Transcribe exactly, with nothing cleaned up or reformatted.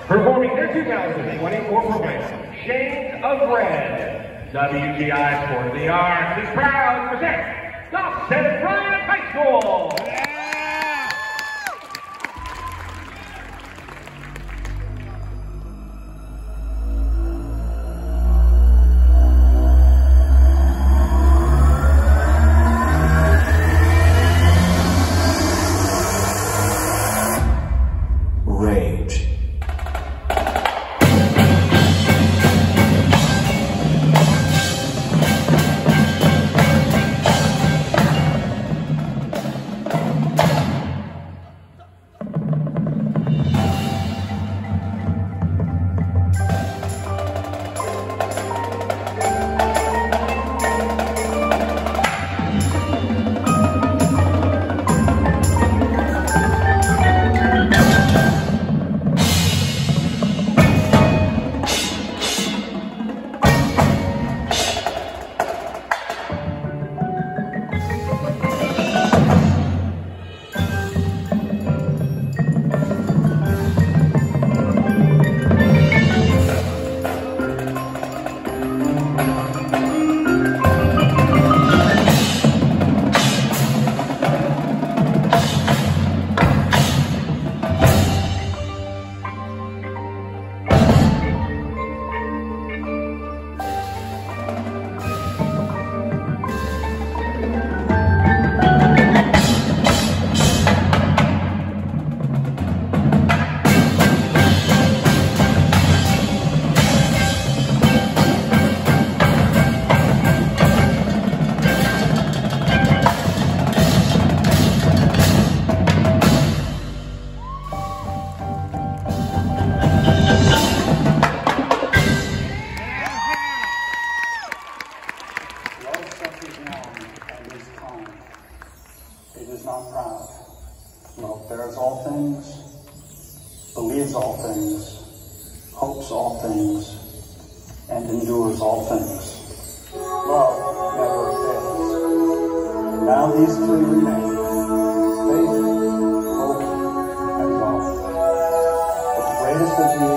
Performing their two thousand twenty-four program, Shades of Red, W G I Sport of the Arts is proud to present Dawson-Bryant High School. Rage. It is not proud. Love bears all things, believes all things, hopes all things, and endures all things. Love never fails. And now these three remain: faith, hope, and love. But the greatest of these